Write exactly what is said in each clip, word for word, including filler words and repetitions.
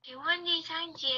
请问第三节，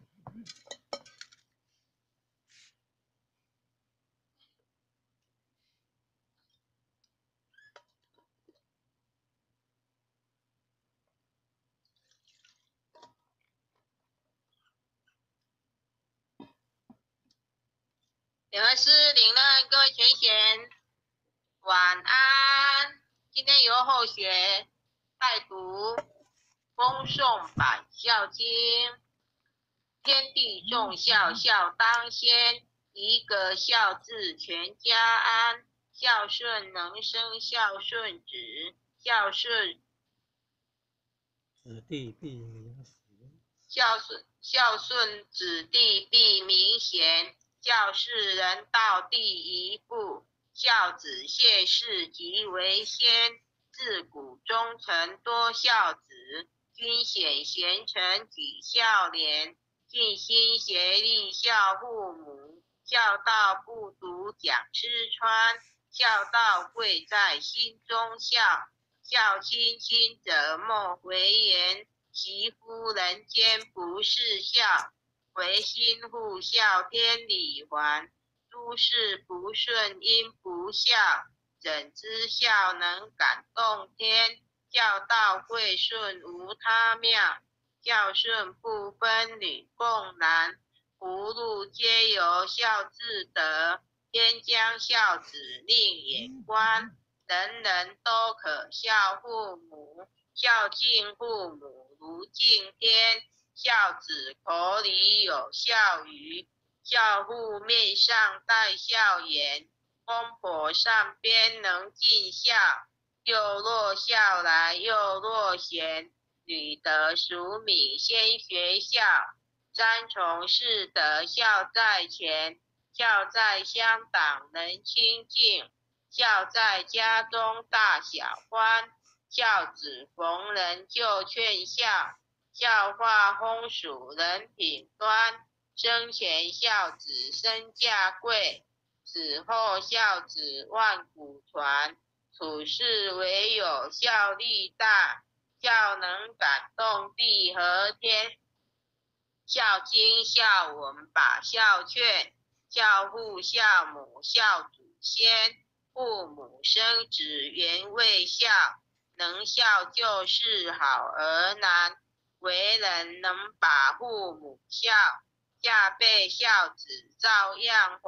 两位师领任，各位全贤，晚安。今天由后学拜读《恭送百孝经》。天地众孝，孝当先。一个孝字，全家安。孝顺能生孝顺子，孝顺子弟必明贤。 孝顺孝顺子弟必明贤。孝是人道第一步，孝子谢氏即为先。自古忠臣多孝子，君显贤臣举孝廉。尽心竭力孝父母，孝道不独讲吃穿，孝道贵在心中孝。孝亲亲者莫回言，其夫人间不是孝。唯心护孝天理还，诸事不顺因不孝。怎知孝能感动天？孝道贵顺无他妙，孝顺不分女共男，福禄皆由孝自得。天将孝子令眼观，人人都可孝父母。孝敬父母如敬天，孝子口里有孝语，孝父面上带孝颜。公婆上边能尽孝，又若孝来又若贤。女德淑敏先学孝，三从四德孝在前。孝在乡党能亲近，孝在家中大小欢。孝子逢人就劝孝，孝化风俗人品端。生前孝子身价贵，死后孝子万古传。处事唯有孝力大，孝能感动地和天。孝经孝文把孝劝，孝父孝母孝祖先。父母生子原为孝，能孝就是好儿男。为人能把父母孝，下辈孝子照样。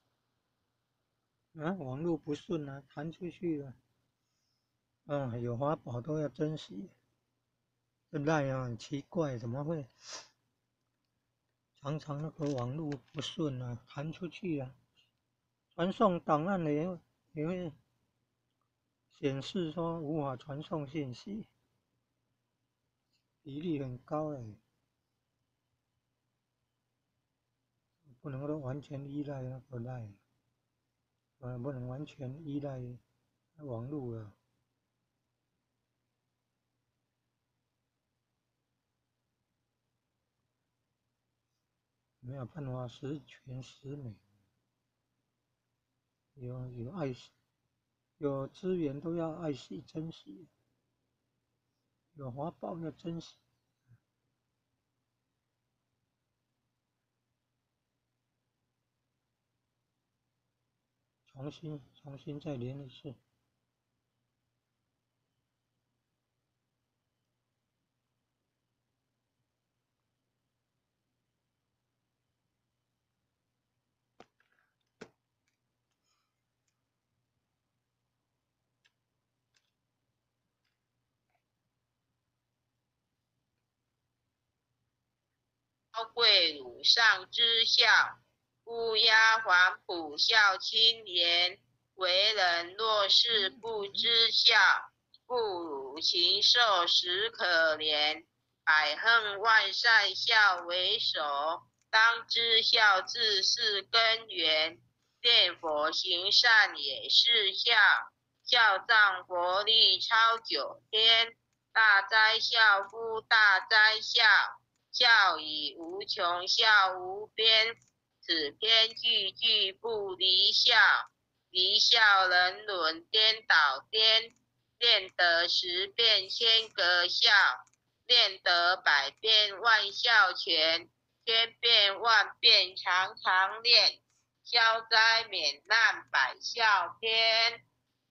啊，网络不顺啊，弹出去了。啊，有华宝都要珍惜。这赖啊，很奇怪，怎么会？常常那个网络不顺啊，弹出去啊，传送档案也会也会显示说无法传送信息，比例很高哎，不能够完全依赖那个赖，呃，不能完全依赖网络啊。没有办法十全十美，有有爱惜，有资源都要爱惜珍惜，有华宝要珍惜。重新重新再连一次。 高贵鲁上知孝，乌鸦黄埔孝亲廉。为人若是不知孝，不如禽兽实可怜。百恨万善孝为首，当知孝字是根源。念佛行善也是孝，孝仗佛力超九天。大哉孝夫大哉孝，孝以无穷孝无边。此篇句句不离孝，离孝人伦颠倒颠。练得十遍千个孝， 练得百变万孝全，千变万变常常练，消灾免难百孝篇。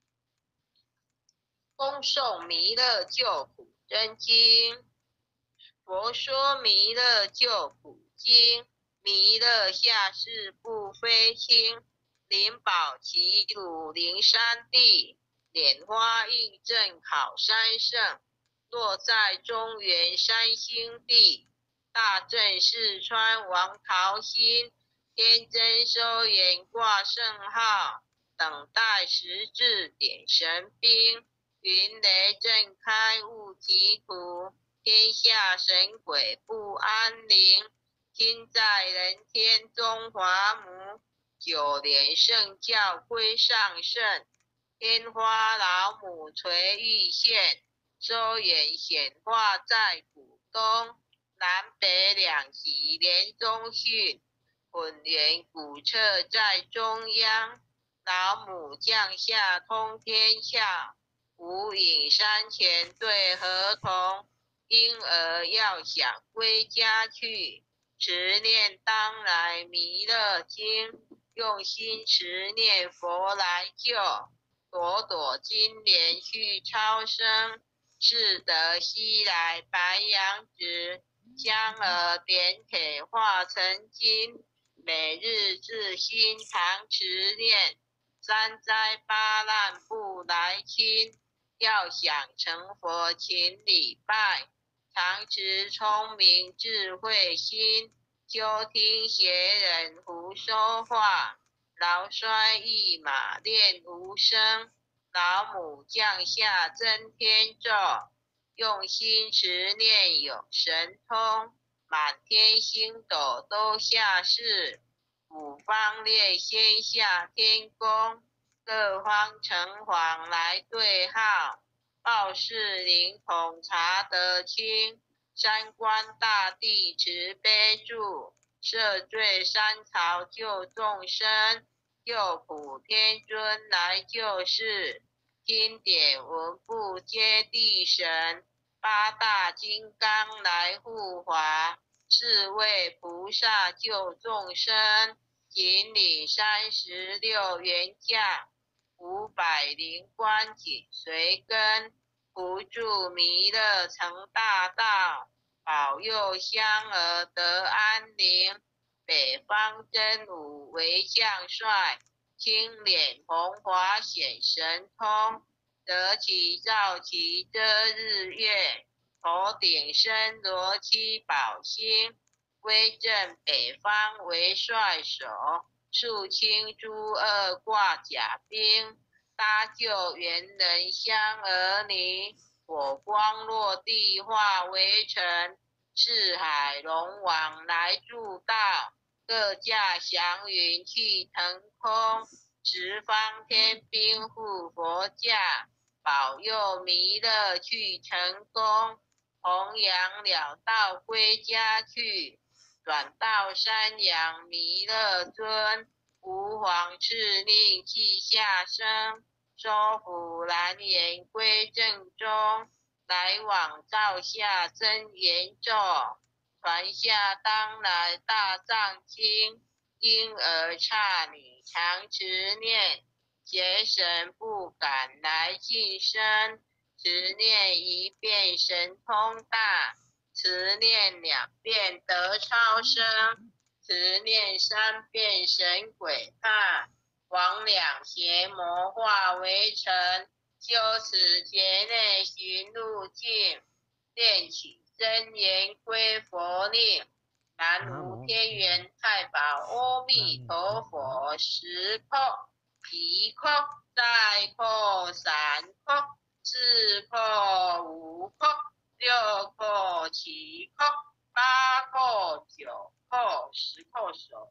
恭诵弥勒救苦真经。佛说弥勒救苦经，弥勒下世不非轻，灵宝齐鲁灵山地，莲花印证好山胜，落在中原山星地，大正四川王桃心，天真收眼挂圣号，等待时至点神兵，云雷震开雾疾苦，天下神鬼不安宁，今在人天中华母，九莲圣教归上圣，天花老母垂玉线，收眼显化在古东，南北两极连中训，混元古册在中央，老母降下通天窍，无影山前对合同，婴儿要想归家去，持念当来弥勒经，用心持念佛来救，朵朵金莲去超生，是得西来白羊子，香儿点铁化成金，每日自心常持念，三灾八难不来侵，要想成佛请礼拜，常持聪明智慧心，休听邪人胡说话，劳衰一马练无声，老母降下真天咒，用心持念有神通，满天星斗都下世，五方列仙下天宫，各方城隍来对号，报事灵统查得清，三官大帝慈悲助，赦罪三朝救众生，救苦天尊来救世，经典文部皆地神，八大金刚来护华，四位菩萨救众生，引领三十六元将，五百灵官紧随跟，扶助弥勒成大道，保佑香儿得安宁。北方真武为将帅，青脸红华显神通，得其照其遮日月，头顶身罗七宝星，威震北方为帅首，肃清诸恶挂甲兵，搭救猿人香儿尼，火光落地化为尘，四海龙王来助道，各驾祥云去腾空，十方天兵护佛驾，保佑弥勒去成功，弘扬了道归家去，转到山阳弥勒尊，吾皇敕令气下生，收服蓝颜归正中，来往照下真言咒，传下当来大藏经，婴儿刹女常持念，邪神不敢来近身，持念一遍神通大，持念两遍得超生，持念三遍神鬼怕，魍魉邪魔化为尘，修持劫内寻路径，念起真言归佛令，南无天元太保阿弥陀佛，十叩一叩再叩三叩四叩五叩六叩七叩八叩九叩十叩手。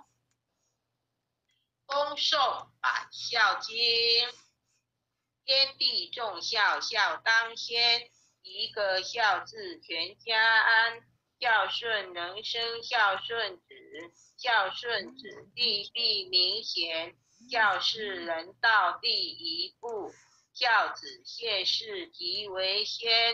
恭诵百孝经，天地众孝，孝当先，一个孝字全家安，孝顺能生孝顺子，孝顺子弟必明贤，孝是人道第一步，孝子谢世即为先，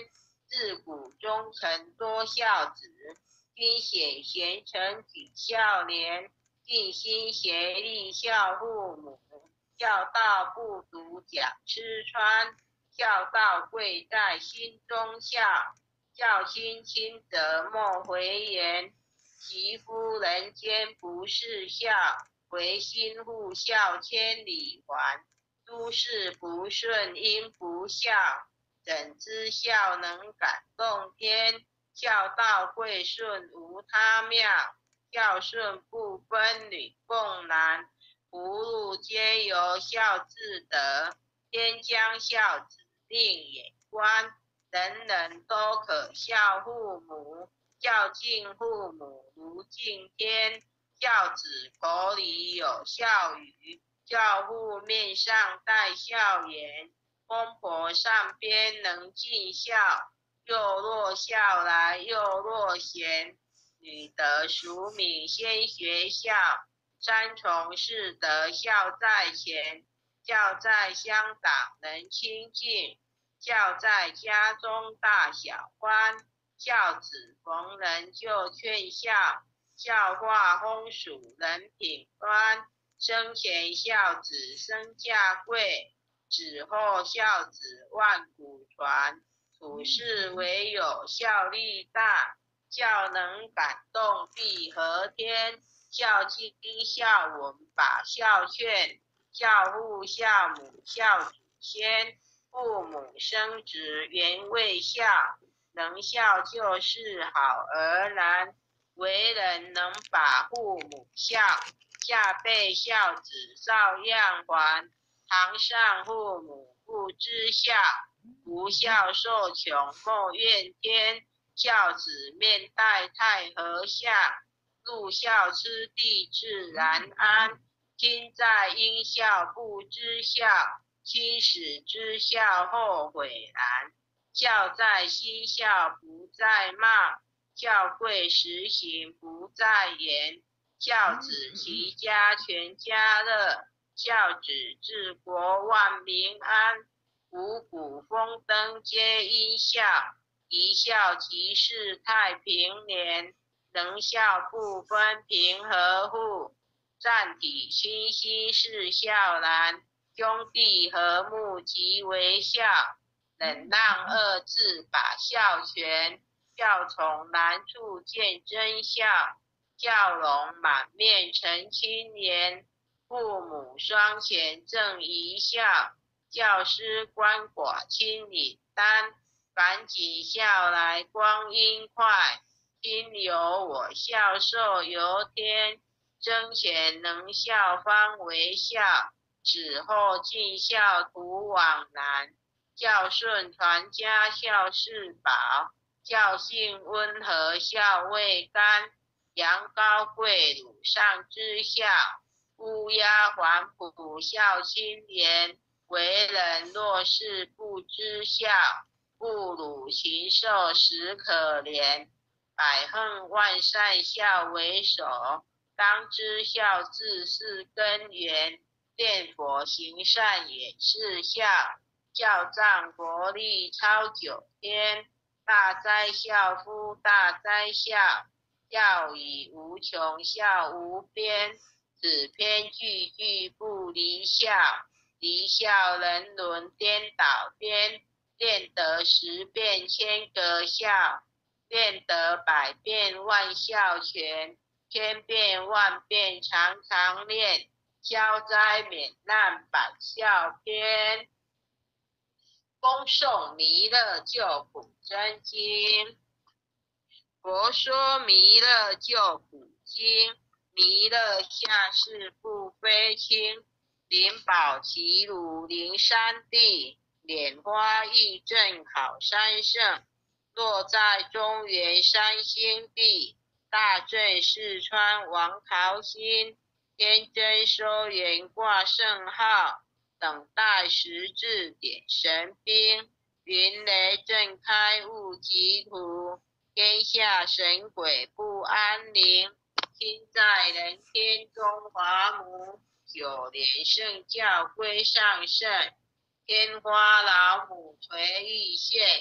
自古忠臣多孝子，今显贤臣举孝廉，尽心协力孝父母，孝道不独讲吃穿，孝道贵在心中孝，孝亲亲则莫回言，其夫人间不是孝，唯心护孝千里还，诸事不顺因不孝，怎知孝能感动天，孝道贵顺无他妙，孝顺不分女共男，福禄皆由孝自得，天将孝子令眼观，人人都可孝父母，孝敬父母如敬天，孝子口里有孝语，教父面上带孝颜，公婆上边能尽孝，又若孝来又若贤，女德淑敏先学孝，三从四德孝在前，孝在乡党能亲近，孝在家中大小欢，孝子逢人就劝孝，孝化风俗人品端，生前孝子身价贵，死后孝子万古传，处事唯有孝力大，孝能感动地和天，孝敬孝文把孝劝，孝父孝母孝祖先，父母生子原为孝，能孝就是好儿男，为人能把父母孝，下辈孝子照样还，堂上父母不知孝，不孝受穷莫怨天，孝子面带太和相，入孝之地自然安，今在因孝不知孝，亲死之孝后悔然，孝在心孝不在貌，孝贵实行不在言，孝子齐家全家乐，孝子治国万民安，五谷丰登皆因孝，一孝即是太平年，能孝不分贫和富，战体清晰是孝男，兄弟和睦即为孝，忍让二字把孝全，孝从难处见真孝，孝容满面成青年，父母双全正一孝，教师鳏寡亲领单，赶紧孝来光阴快，今由我孝寿由天，生前能孝方为孝，死后尽孝图往难，孝顺传家孝是宝，孝性温和孝未干，羊羔跪乳上知孝，乌鸦还哺孝亲廉，为人若是不知孝，不辱禽兽实可怜，百恨万善孝为首，当知孝字是根源，念佛行善也是孝，孝仗国力超九天，大哉孝夫大哉孝，孝以无穷孝无边，此篇句句不离孝，离孝人伦颠倒颠，练得十遍千个孝，练得百遍万孝全，千遍万遍常常练，消灾免难百孝篇。恭诵弥勒救苦真经。佛说弥勒救苦经，弥勒下世不非轻，灵宝齐鲁灵山地，莲花义正好三圣，落在中原三星地，大正四川王桃心，天真收圆挂圣号，等待十字点神兵，云雷震开雾即土，天下神鬼不安宁，亲在人天中华母，九莲圣教归上圣，天花老母垂玉线，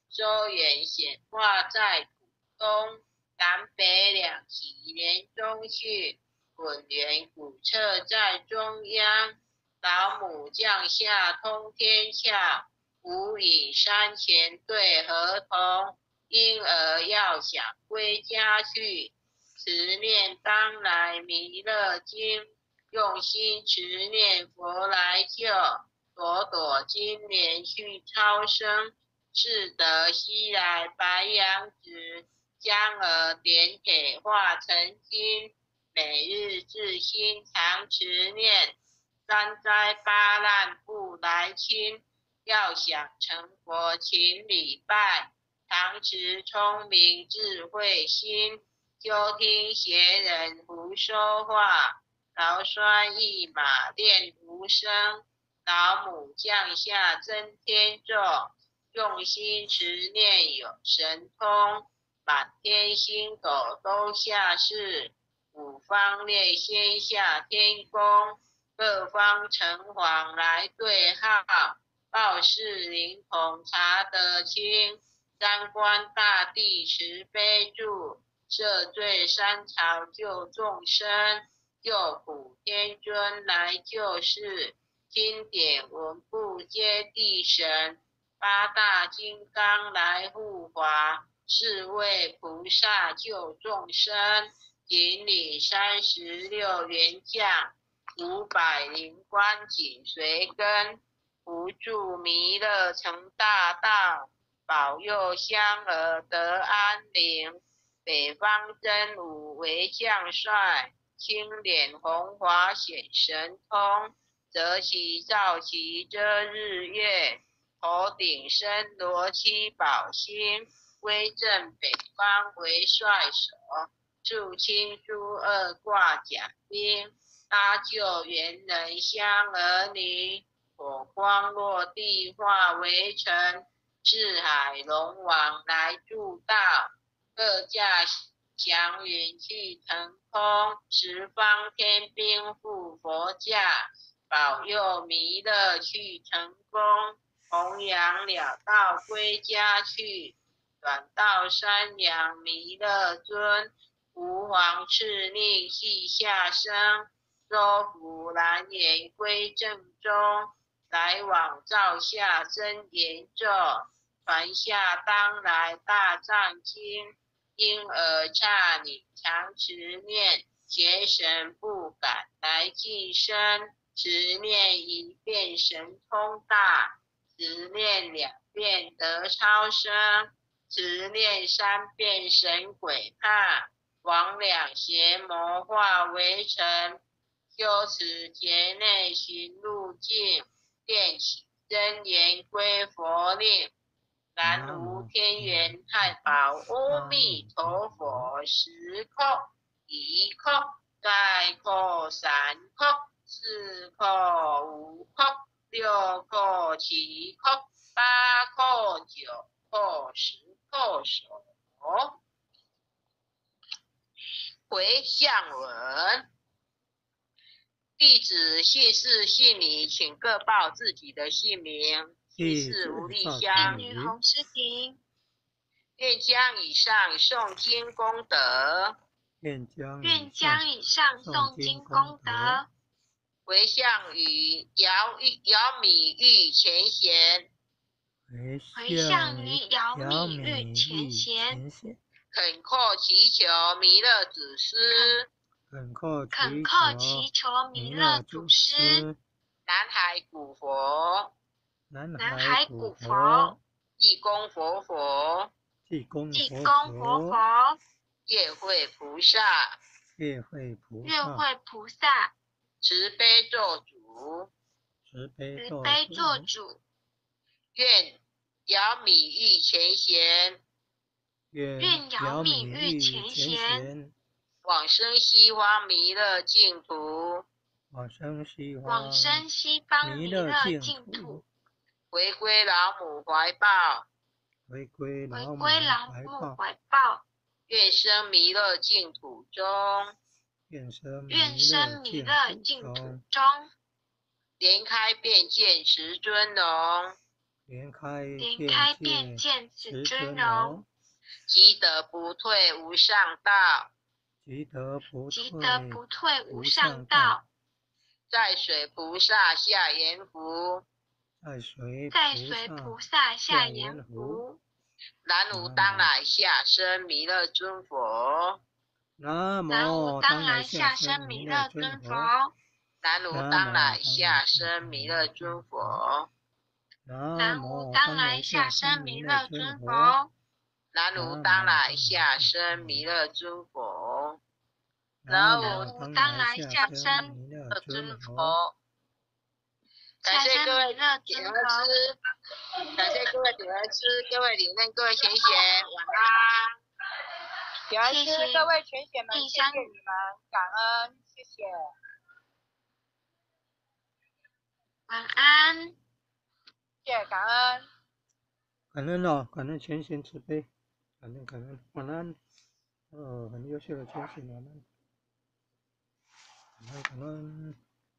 周远显化在土东，南北两极连中去，滚圆古彻在中央。老母降下通天窍，无以山前对河童。婴儿要想归家去，持念当来弥勒经。用心持念佛来救，朵朵金莲去超生。是得西来白羊子，将儿点给化成金。每日自心常持念，三灾八难不来侵。要想成佛请礼拜，常持聪明智慧心。就听邪人胡说话，劳酸一马练无声。老母降下真天咒，用心持念有神通。满天星斗都下世，五方列仙下天宫。各方城隍来对号，报事灵童查得清。三官大帝慈悲助，赦罪三朝救众生。救苦天尊来救世，经典文部皆地神。八大金刚来护华，四位菩萨救众生。顶礼三十六员将，五百灵官紧随跟。扶助弥勒成大道，保佑香儿得安宁。北方真武为将帅，青脸红华显神通。择其照其遮日月，头顶身罗七宝星。威震北方为帅首，肃清诸恶挂甲兵。搭救猿人香儿尼，火光落地化为尘。四海龙王来助道，各驾祥云去腾空。十方天兵护佛驾，保佑弥勒去成功。弘扬了道归家去，转到山阳弥勒尊。吾皇敕令系下生，周服蓝颜归正中。来往照下真言咒，传下当来大藏经。婴儿刹你常持念，邪神不敢来近身。持念一遍神通大，持念两遍得超生。持念三遍神鬼怕，魍魉邪魔化为尘。修持劫内寻路径，念起真言归佛令。南无天元太保阿弥陀佛，时刻一刻再刻三刻四刻五刻六刻七刻八刻九刻十刻手。回向文。弟子姓氏姓名，请各报自己的姓名。姓氏吴丽香， 女洪诗婷。 愿将以上诵经功德， 愿将愿将以上诵经功德， 回向于姚玉姚米玉前贤， 回向于姚米玉前贤， 恳叩祈求弥勒祖师， 恳叩恳叩祈求弥勒祖师。 南海古佛， 南海古佛， 济公佛佛， 济公佛佛， 月慧菩萨， 月慧菩萨， 月慧菩萨， 慈悲咒主， 慈悲咒主， 愿姚米玉前贤， 愿姚米玉前贤， 往生西方弥勒净土， 往生西方往生西方弥勒净土， 回归老母怀抱， 回归老母怀抱， 愿生弥勒净土中， 愿生弥勒净土中， 莲开便见持尊龙， 莲开莲开便见此此尊容， 容， 积德不退无上道， 积德不积德退不退无无上上道， 道， 在水菩萨下阎浮， 在随在菩萨随菩萨下下阎阎浮。 浮。 南无当来下生弥勒尊佛， 南南无无当当来来下下生生弥弥勒尊勒尊佛。 佛， 南无当来下生弥勒尊佛， 南南无无当当来来下下生生弥弥勒尊勒尊佛。 佛， 南无当来下生弥勒尊佛， 南南无无当当来来下下生生弥勒勒尊尊佛。 佛。感谢各位弥勒点尊恩师佛， 感谢各位点恩师，各位领任，各位贤贤，晚安。点恩师， 谢谢各位全贤们，谢地香谢你们，感恩，谢谢。 晚安。 谢谢感恩， 感恩哦，感恩全贤慈悲，感恩感恩，晚安。呃，很优秀的全贤，晚安，感恩感恩，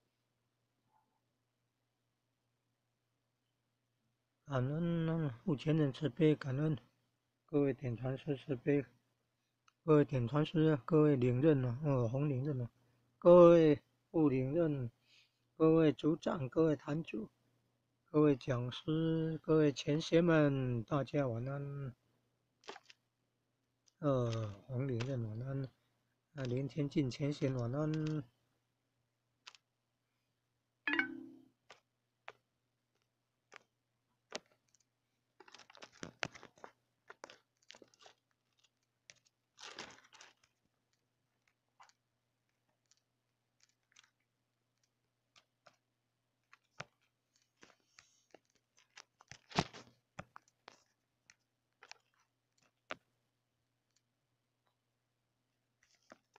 感恩护前人慈悲，感恩各位点传师慈悲，各位点传师，各位领任啊，呃，红领任啊，各位副领任，各位组长，各位坛主，各位讲师，各位前贤们，大家晚安。呃，红领任晚安，啊，连天进前贤晚安。